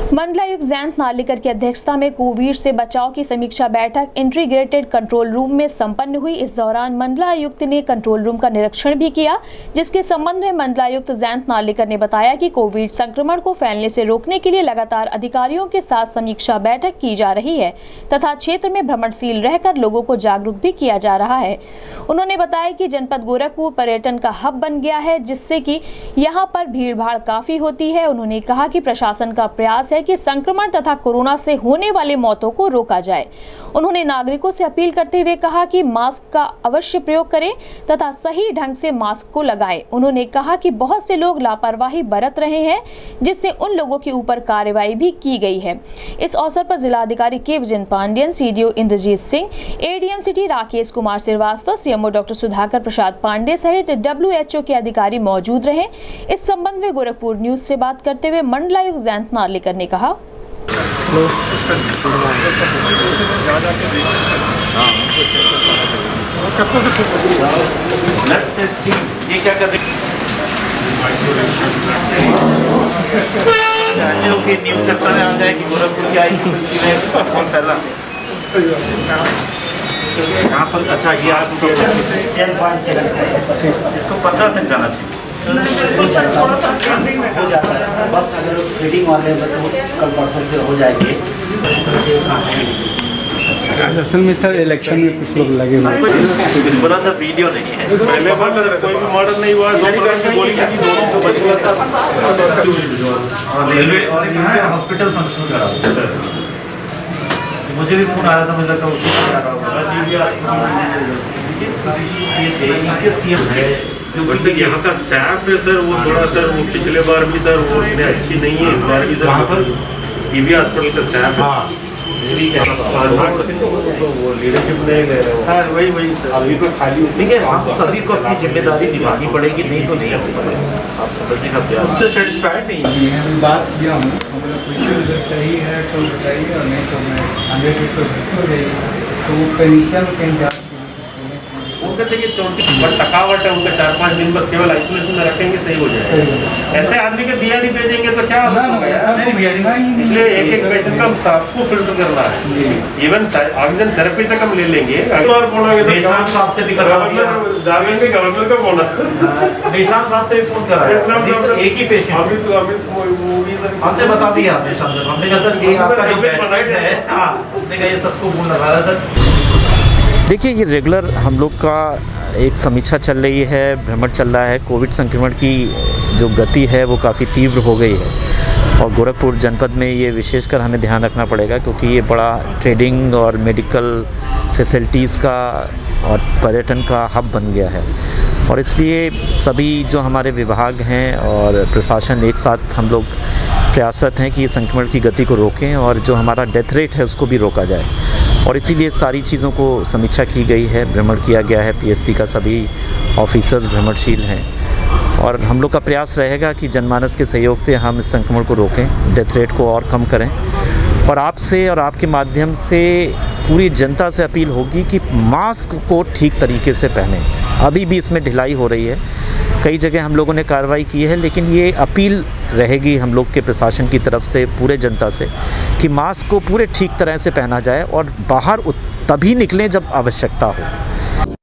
मंडलायुक्त जयंत नार्लिकर की अध्यक्षता में कोविड से बचाव की समीक्षा बैठक इंटीग्रेटेड कंट्रोल रूम में संपन्न हुई। इस दौरान मंडलायुक्त ने कंट्रोल रूम का निरीक्षण भी किया, जिसके संबंध में मंडलायुक्त जयंत नार्लिकर ने बताया कि कोविड संक्रमण को फैलने से रोकने के लिए लगातार अधिकारियों के साथ समीक्षा बैठक की जा रही है तथा क्षेत्र में भ्रमणशील रहकर लोगों को जागरूक भी किया जा रहा है। उन्होंने बताया कि जनपद गोरखपुर पर्यटन का हब बन गया है, जिससे कि यहाँ पर भीड़ भाड़ काफी होती है। उन्होंने कहा कि प्रशासन का प्रयास है कि संक्रमण तथा कोरोना से होने वाले मौतों को रोका जाए। उन्होंने नागरिकों से अपील करते हुए कहा कि मास्क का अवश्य प्रयोग करें तथा सही ढंग से मास्क को लगाएं। उन्होंने कहा कि बहुत से लोग लापरवाही बरत रहे हैं, जिससे उन लोगों के ऊपर कार्रवाई भी की गई है। इस अवसर पर जिलाधिकारी के Vijay Pandeyan, CDO Indrajit Singh, ADM city Rakesh Kumar Srivastava, CMO doctor Sudhakar Prasad Pande सहित WHO के अधिकारी मौजूद रहे। इस संबंध में गोरखपुर न्यूज से बात करते हुए मंडलायुक्त जयंत नार्लिकर ने कहा, ये क्या कर रहे न्यूज करता है, आ जाए कि गोरखपुर की आई कौन फैला यहाँ पर। अच्छा, ये आज इसको 15 तक जाना चाहिए। हो जाता है बस, अगर रीडिंग वाले तो कल परसों से हो जाएंगे। असल में सर इलेक्शन में कुछ लोग लगे हुए बड़ा सा वीडियो नहीं है, पहले बार कोई भी मॉडल नहीं हुआ। रेलवे और हॉस्पिटल फंक्शन करा, मुझे भी फोन आया था, मुझे लगा उसको सीएम है जो यहाँ का स्टाफ है सर, वो थोड़ा सर वो पिछले बार भी सर वो अच्छी नहीं है। इस बार भी सर पर टीबी हॉस्पिटल का स्टाफ है, वो लीडरशिप नहीं ले रहे हो। वही सर अभी तो खाली। ठीक है, हम सभी को अपनी जिम्मेदारी निभानी पड़ेगी, नहीं तो नहीं हो पाएगा। आप समझने का प्रयास, उससे सेटिस्फाइड नहीं है। बात किया हूँ, हमारा क्वेश्चन सही है तो बताइए, और नहीं तो मैं 100% तो पेनिशियल कैंडिडेट देखिए 24 थकावट है उनका, 4-5 दिन बस केवल आइसोलेशन में रखेंगे, सही हो जाएगा। ऐसे आदमी के बिया नहीं भेजेंगे तो क्या होगा? इसलिए एक पेशेंट का सबको फिल्टर करना है। इवन ऑक्सीजन थेरेपी तक हम ले लेंगे। निशाम साहब से भी डालेंगे, गवर्नर का बोला, निशाम साहब से भी फोन करा, एक ही पेशेंट हमने बता दिया। निशाम साहब हमने कहा सर ये आपका जो पेशेंट है, आपने कहा ये सबको फोन लगा रहा सर। देखिए, ये रेगुलर हम लोग का एक समीक्षा चल रही है, भ्रमण चल रहा है। कोविड संक्रमण की जो गति है वो काफ़ी तीव्र हो गई है और गोरखपुर जनपद में ये विशेषकर हमें ध्यान रखना पड़ेगा, क्योंकि ये बड़ा ट्रेडिंग और मेडिकल फैसिलिटीज़ का और पर्यटन का हब बन गया है। और इसलिए सभी जो हमारे विभाग हैं और प्रशासन एक साथ हम लोग प्रयासरत हैं कि ये संक्रमण की गति को रोकें और जो हमारा डेथ रेट है उसको भी रोका जाए। और इसीलिए सारी चीज़ों को समीक्षा की गई है, भ्रमण किया गया है। PSC का सभी ऑफिसर्स भ्रमणशील हैं और हम लोग का प्रयास रहेगा कि जनमानस के सहयोग से हम इस संक्रमण को रोकें, डेथ रेट को और कम करें। और आपसे और आपके माध्यम से पूरी जनता से अपील होगी कि मास्क को ठीक तरीके से पहनें। अभी भी इसमें ढिलाई हो रही है, कई जगह हम लोगों ने कार्रवाई की है, लेकिन ये अपील रहेगी हम लोग के प्रशासन की तरफ से पूरे जनता से कि मास्क को पूरे ठीक तरह से पहना जाए और बाहर तभी निकलें जब आवश्यकता हो।